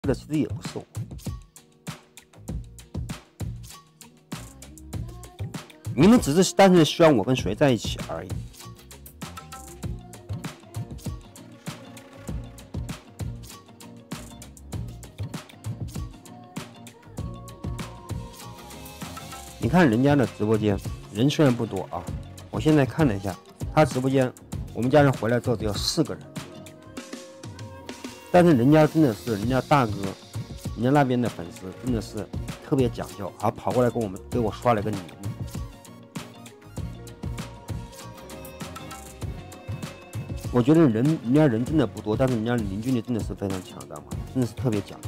的其实也不是我，你们只是单纯希望我跟谁在一起而已。你看人家的直播间人虽然不多啊，我现在看了一下，他直播间我们家人回来之后只有4个人，但是人家真的是人家大哥，人家那边的粉丝真的是特别讲究，还跑过来给我刷了个礼物。我觉得人家人真的不多，但是人家凝聚力真的是非常强大嘛，真的是特别讲究。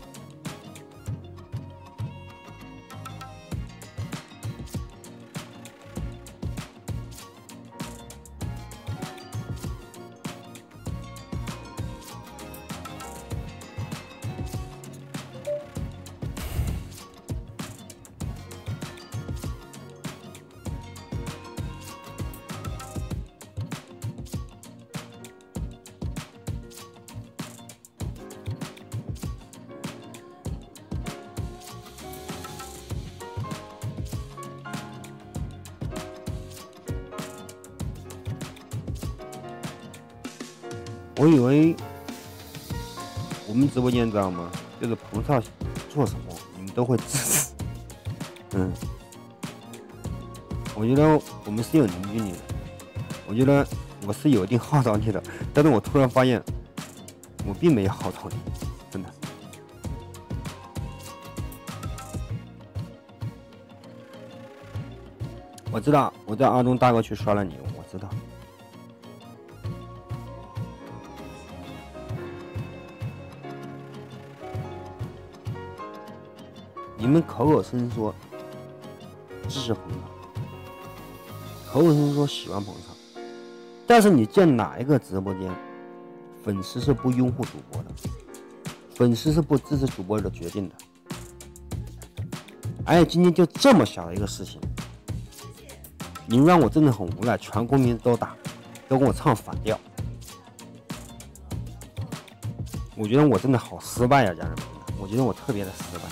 我以为我们直播间知道吗？就是彭少做什么，你们都会支持。我觉得我们是有凝聚力的，我觉得我是有一定号召力的，但是我突然发现我并没有号召力，真的。我知道我在阿东大哥去刷了礼物，我知道。你们口口声声说支持捧场，口口声声说喜欢捧场，但是你见哪一个直播间粉丝是不拥护主播的，粉丝是不支持主播的决定的？而且今天就这么小的一个事情，你让我真的很无奈，全公屏都打，都跟我唱反调，我觉得我真的好失败啊，家人们，我觉得我特别的失败。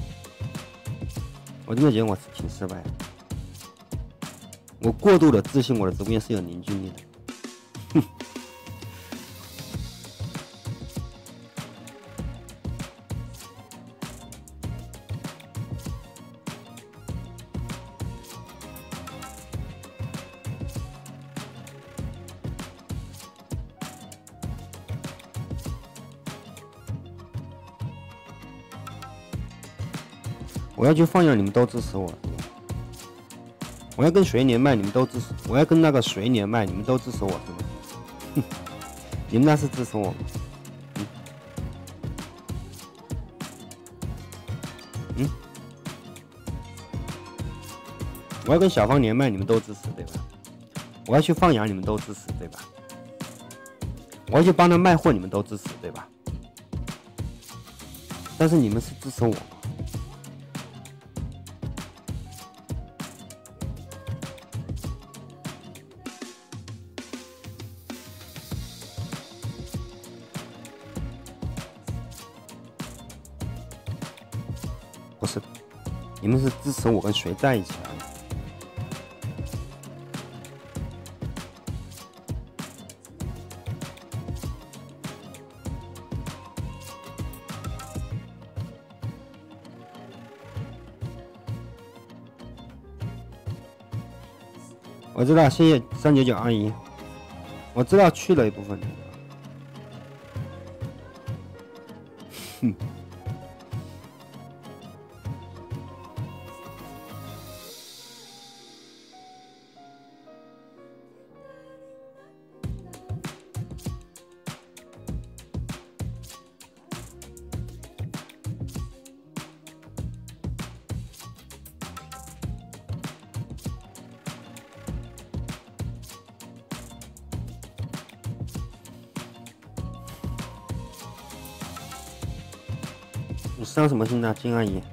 我真的觉得我挺失败的，我过度的自信我的直播间是有凝聚力的。我要去放羊，你们都支持我；我要跟谁连麦，你们都支持；我要跟那个谁连麦，你们都支持我，是吗？你们那是支持我吗？我要跟小芳连麦，你们都支持，对吧？我要去放羊，你们都支持，对吧？我要去帮他卖货，你们都支持，对吧？但是你们是支持我吗？不是的，你们是支持我跟谁在一起而已。我知道，谢谢399阿姨，我知道去了一部分人。你伤什么心呢，金阿姨？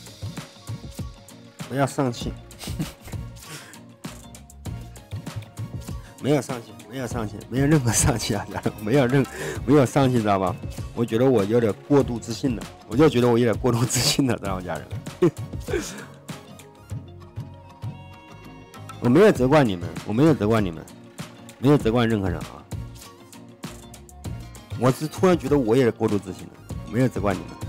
不要丧气。 没有上气，没有上气，没有任何上气啊，没有上气，知道吧？我觉得我有点过度自信了，我就觉得我有点过度自信了，知道吗，家人？我没有责怪你们，我没有责怪你们，没有责怪任何人啊。我是突然觉得我也过度自信了，没有责怪你们。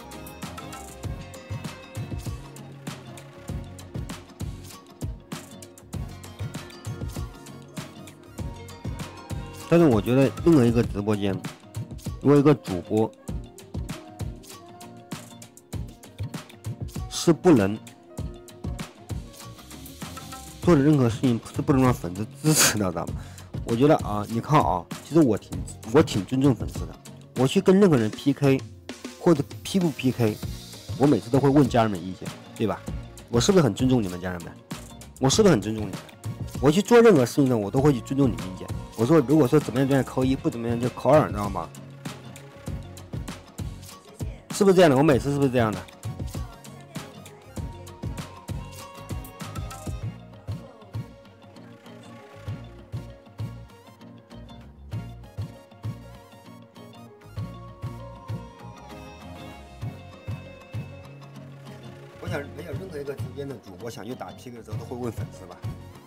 但是我觉得任何一个直播间，如果一个主播是不能做的任何事情是不能让粉丝支持的，知道吗？我觉得啊，你看啊，其实我挺尊重粉丝的。我去跟任何人 PK 或者 P 不 PK， 我每次都会问家人们意见，对吧？我是不是很尊重你们家人们？我是不是很尊重你们？我去做任何事情呢，我都会去尊重你们意见。我说，如果说怎么样扣1，不怎么样就扣2，知道吗？是不是这样的？我每次是不是这样的？我想没有任何一个直播的主播想去打 PK 的时候都会问粉丝吧？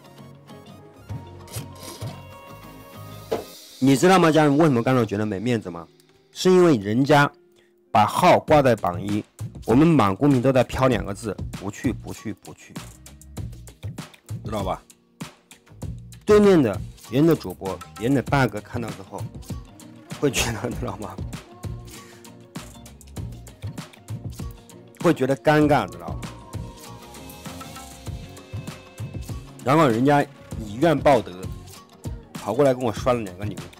你知道吗，家人？为什么刚才我觉得没面子吗？是因为人家把号挂在榜1，我们满公屏都在飘2个字：不去，不去，不去，知道吧？对面的别人的主播，别人的大哥看到之后，会觉得，知道吗？会觉得尴尬，知道吗？然后人家以怨报德，跑过来跟我刷了2个礼物。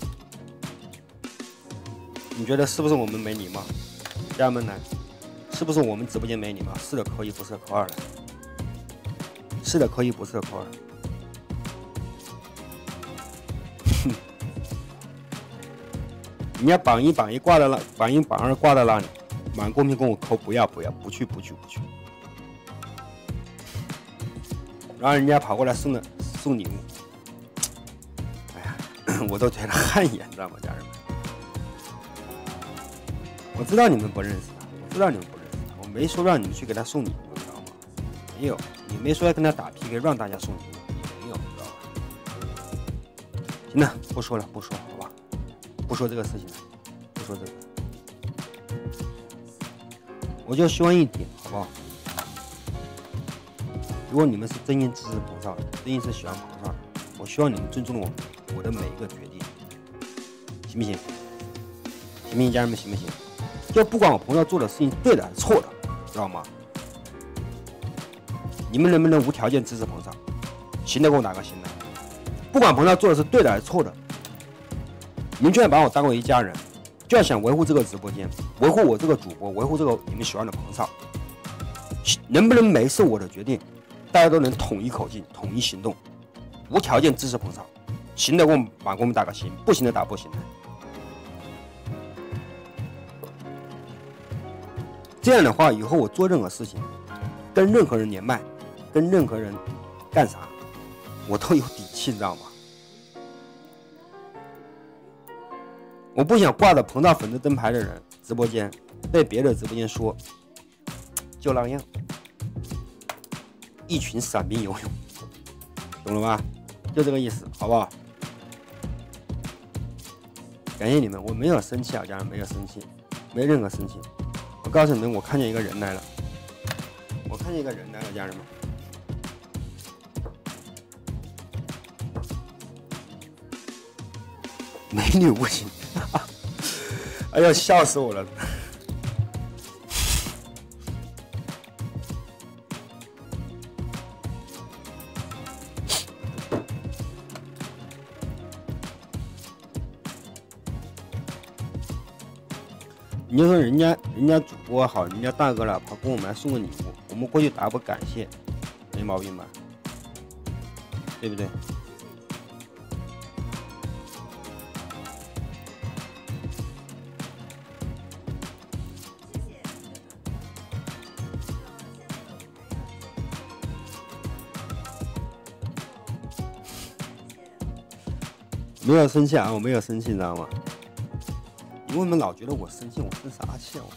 你觉得是不是我们没礼貌？家人们来，是不是我们直播间没礼貌？是的，扣1，不是的，扣2了。是的，扣1，不是的，扣2。人家榜1挂在那，榜1榜2挂在那里，满公屏跟我扣不要，不去。然后人家跑过来送礼物，哎呀，我都觉得汗颜，知道吗，家人们？我知道你们不认识他，我没说让你们去给他送礼物，知道吗？没有，也没说要跟他打 PK 让大家送礼物，也没有，知道吧？行了，不说了，好吧？不说这个事情了，不说这个。我就希望一点，好不好？如果你们是真心支持彭少，真心是喜欢彭少，我希望你们尊重我的每一个决定，行不行？行不行，家人们，行不行？就不管我彭少做的事情对的还是错的，知道吗？你们能不能无条件支持彭少？行的给我打个行的。不管彭少做的是对的还是错的，你们就要把我当为一家人，就要想维护这个直播间，维护我这个主播，维护这个你们喜欢的彭少。能不能没是我的决定，大家都能统一口径，统一行动，无条件支持彭少。行的给我满公屏打个行，不行的打不行的。这样的话，以后我做任何事情，跟任何人连麦，跟任何人干啥，我都有底气，知道吗？我不想挂着彭少粉丝灯牌的人直播间，被别的直播间说就那样，一群散兵游勇，懂了吧？就这个意思，好不好？感谢你们，我没有生气啊，家人，没有生气，没任何生气。我告诉你们，我看见一个人来了，家人们。美女不行，哎呀，笑死我了！你就说人家主播好，人家大哥了，跑跟我们来送个礼物，我们过去答个感谢，没毛病吧？对不对？ 没有生气啊，我没有生气，你知道吗？你为什么老觉得我生气？我生啥气啊？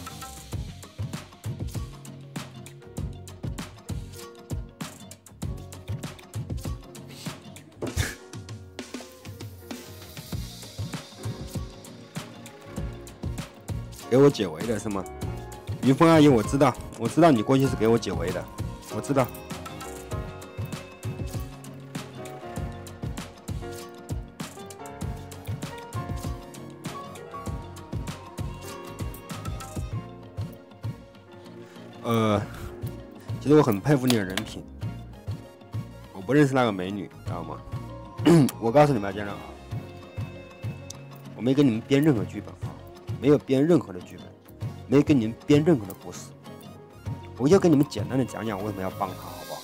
给我解围的是吗？云峰阿姨，我知道你过去是给我解围的，我知道。其实我很佩服你的人品。我不认识那个美女，知道吗？我告诉你们家人啊，我没给你们编任何剧本啊，没有编任何的剧本，没有给你们编任何的故事，我就跟你们简单的讲讲我为什么要帮他，好不好？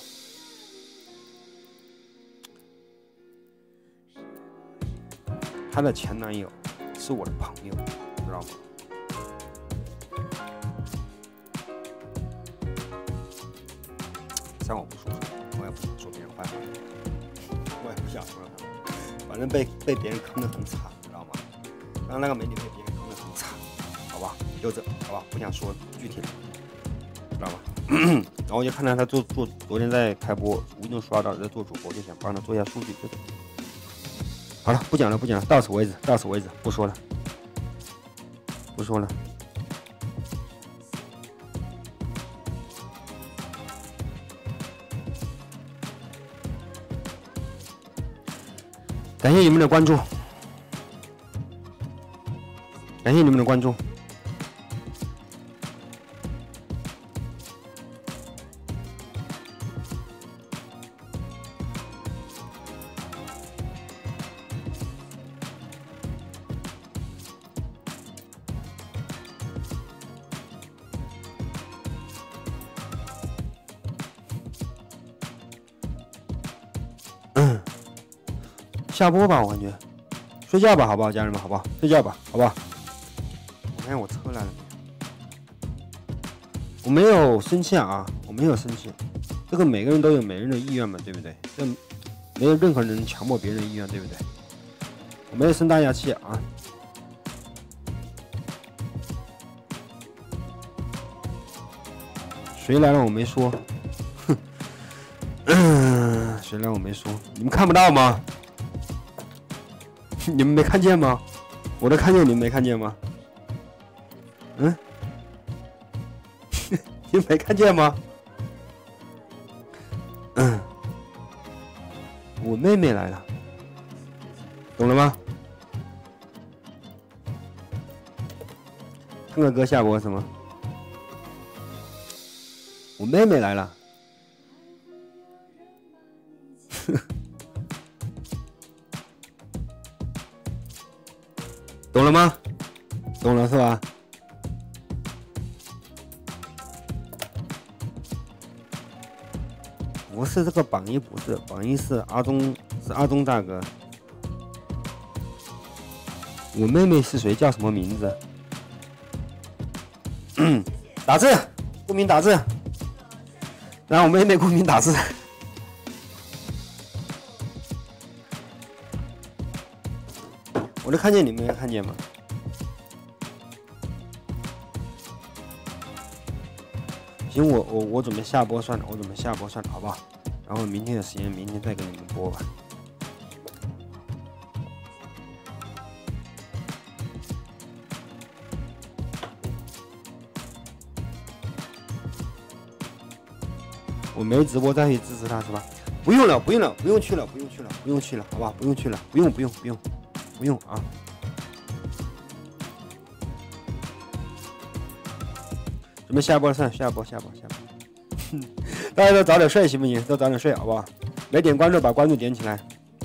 她的前男友是我的朋友，知道吗？像我不说，我也不想说别人坏话，我也不想说他们，反正被别人坑得很惨，知道吗？刚刚那个美女被别人坑得很惨，好吧，就这，好吧，不想说具体的，知道吧？然后我就看到他昨天在开播，无意中刷到在做主播，就想帮他做一下数据，就这。好了，不讲了，到此为止，不说了。感谢你们的关注，下播吧，我感觉睡觉吧，好不好，家人们，好不好？睡觉吧，好不好？我看我车来了没有？我没有生气啊，我没有生气。这个每个人都有每个人的意愿嘛，对不对？这没有任何人强迫别人的意愿，对不对？我没有生大家气啊。谁来了我没说，哼，谁来我没说，你们看不到吗？你们没看见吗？我都看见，你们没看见吗？你们没看见吗？我妹妹来了，懂了吗？唱个歌下播什么？我妹妹来了。懂了吗？懂了是吧？不是这个榜一，不是榜一是阿忠大哥。我妹妹是谁？叫什么名字？打字，公屏打字，让我妹妹公屏打字。我都看见，你们没看见吗？行，我准备下播算了，好不好？然后明天的时间，明天再给你们播吧。我没直播再去支持他是吧？不用了，不用去了，好吧？不用去了，不用啊！准备下播算，下播。大家都早点睡行不行？都早点睡好不好？没点关注把关注点起来，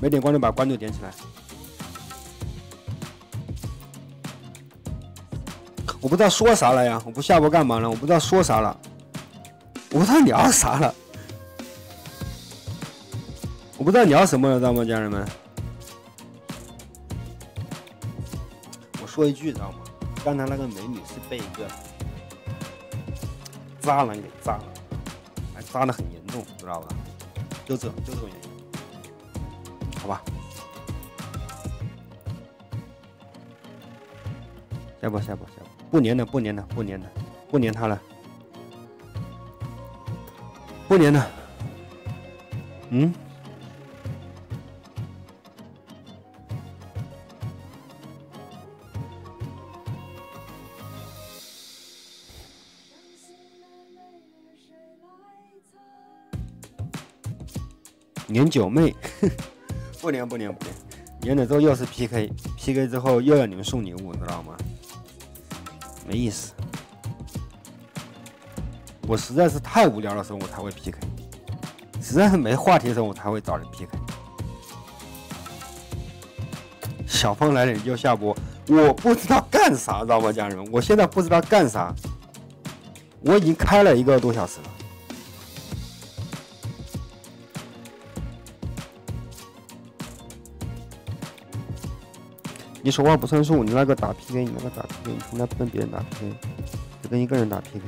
我不知道说啥了呀，我不下播干嘛了？我不知道说啥了，我不知道聊啥了，我不知道聊什么了，知道吗，家人们？我说一句，知道吗？刚才那个美女是被一个渣男给渣了，还渣得很严重，知道吧？就这个原因，好吧？ 下播，不连了，不连他了，不连了。连九妹，不连，连了之后又是 PK 之后又要你们送礼物，知道吗？没意思。我实在是太无聊的时候我才会 PK， 实在是没话题的时候我才会找人 PK。小芳来了你就下播，我不知道干啥，知道吗，家人们？我现在不知道干啥，我已经开了1个多小时了。你手腕不算数，你那个打 PK， 你从来不跟别人打 PK， 只跟一个人打 PK。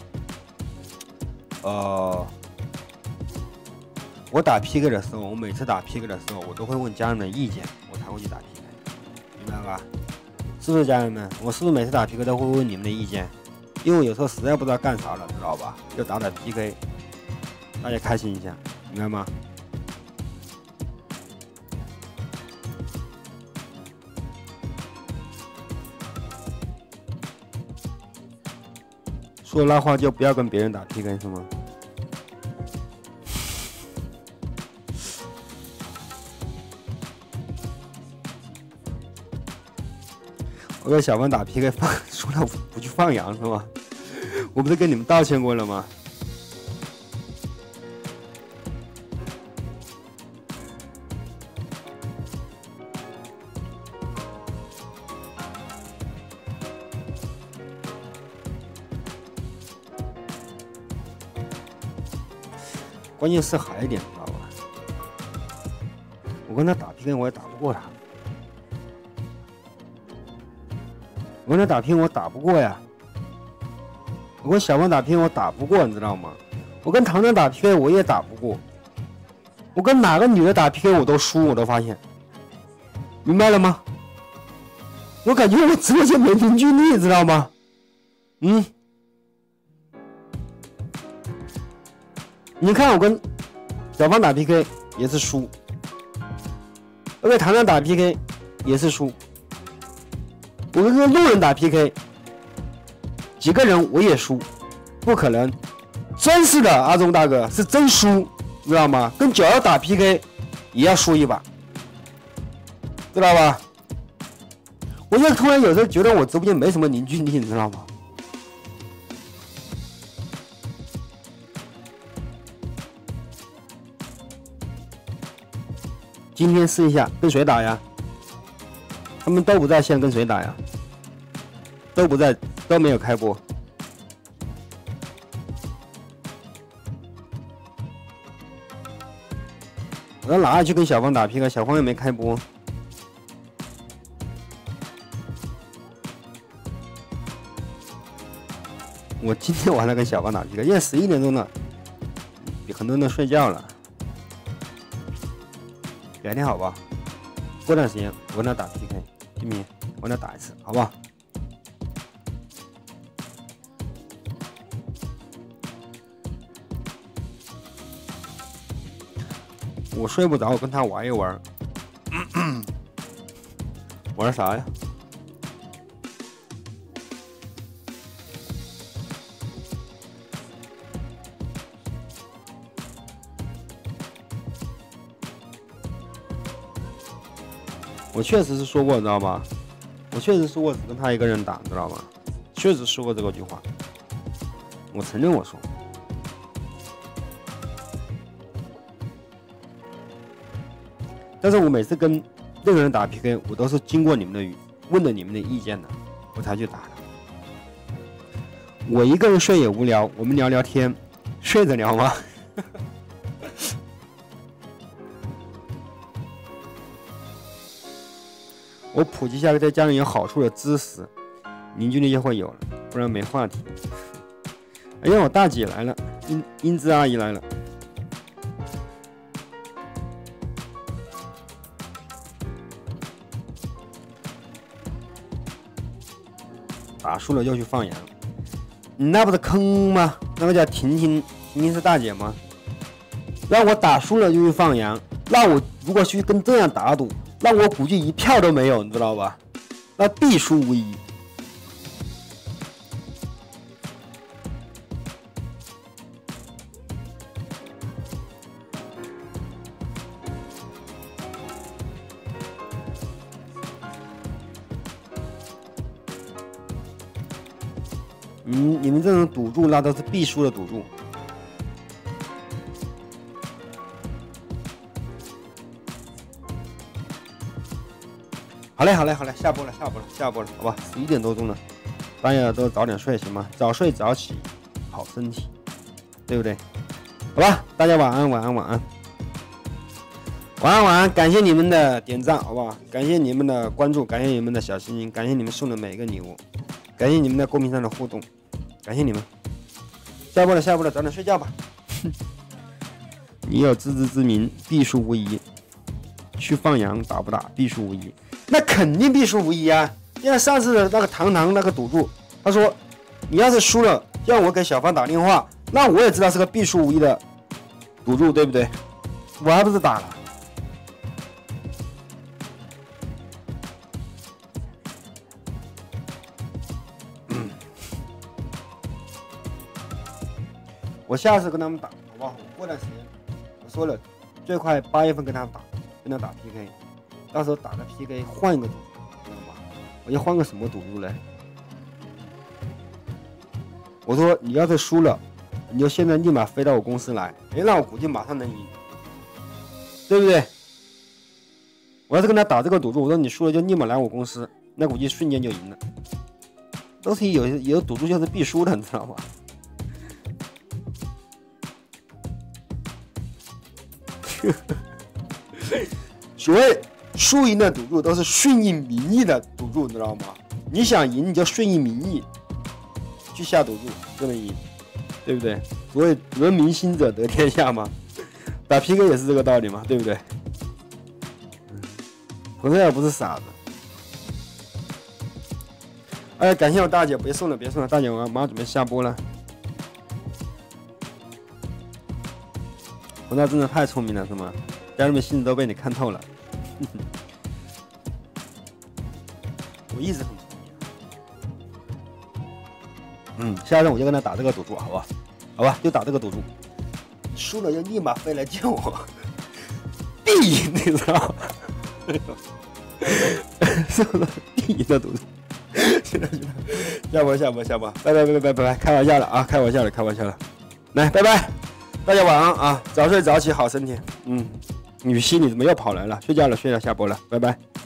我打 PK 的时候，我每次打 PK 的时候，我都会问家人们意见，我才会去打 PK， 明白吧？是不是家人们？我是不是每次打 PK 都会问你们的意见？因为有时候实在不知道干啥了，知道吧？就打 PK， 大家开心一下，明白吗？说那话就不要跟别人打 PK 是吗？我跟小芳打 PK 说了不去放羊是吗？我不是跟你们道歉过了吗？关键是还有一点，知道吧？我跟他打 PK 我也打不过他，我跟他打 PK 我打不过呀，我跟小芳打 PK 我打不过，你知道吗？我跟糖糖打 PK 我也打不过，我跟哪个女的打 PK 我都输，我都发现，明白了吗？我感觉我直播间没凝聚力，知道吗？你看我跟小芳打 PK 也是输，我跟糖糖打 PK 也是输，我跟个路人打 PK 几个人我也输，不可能，真是的，阿忠大哥是真输，知道吗？跟九儿打 PK 也要输一把，知道吧？我就突然有时候觉得我直播间没什么凝聚力，你知道吗？今天试一下跟谁打呀？他们都不在线，跟谁打呀？都不在，都没有开播。我到哪里去跟小芳打 PK？ 小芳又没开播。我今天晚上跟小芳打 PK， 因为11点钟了，很多人都睡觉了。改天好吧，过段时间我跟他打 PK， 行不行？我跟他打一次，好不好？我睡不着，我跟他玩一玩。玩啥呀？我确实是说过，你知道吗？我确实说过只跟他一个人打，知道吗？确实说过这个句话，我承认我说。但是我每次跟任何人打 PK， 我都是经过你们的问了你们的意见的，我才去打的。我一个人睡也无聊，我们聊聊天，睡着聊吗？我普及一下对家人有好处的知识，凝聚力就会有了，不然没话题。哎呀，我大姐来了，英姿阿姨来了。 打输了就去放羊，你那不是坑吗？那个叫婷婷是大姐吗？让我打输了就去放羊，那我如果去跟这样打赌，那我估计一票都没有，你知道吧？那必输无疑。你们这种赌注那都是必输的赌注。好嘞，下播了，好吧，11点多钟了，大家都早点睡行吗？早睡早起，好身体，对不对？好吧，大家晚安，感谢你们的点赞，好不好？感谢你们的关注，感谢你们的小心心，感谢你们送的每一个礼物，感谢你们在公屏上的互动，感谢你们。下播了，早点睡觉吧。你有自知之明，必输无疑。去放羊打不打，必输无疑。那肯定必输无疑啊！因为上次的那个堂那个赌注，他说你要是输了，让我给小芳打电话，那我也知道是个必输无疑的赌注，对不对？我还不是打了。我下次跟他们打，好不好？我过段时间，我说了，最快8月份跟他打 PK， 到时候打个 PK 换一个赌注，知道吗？我要换个什么赌注呢？我说你要是输了，你就现在立马飞到我公司来，那我估计马上能赢，对不对？我要是跟他打这个赌注，我说你输了就立马来我公司，那估计瞬间就赢了。都是有赌注就是必输的，你知道吗？所谓输赢的赌注都是顺应民意的赌注，你知道吗？你想赢你就顺应民意去下赌注就能赢，对不对？所谓得民心者得天下嘛，打 PK 也是这个道理嘛，对不对？同志也不是傻子。哎，感谢我大姐，别送了，大姐我马上准备下播了。红大真的太聪明了，是吗？家人们心思都被你看透了。我一直很聪明。下次我就跟他打这个赌注，好吧？好吧，就打这个赌注，输了就立马飞来救我，必赢，你知道吗？输了必赢的赌注。行了，下播，拜，开玩笑了啊，开玩笑了，来，拜拜。大家晚安啊，早睡早起好身体。雨熙你怎么又跑来了？睡觉了，下播了，拜拜。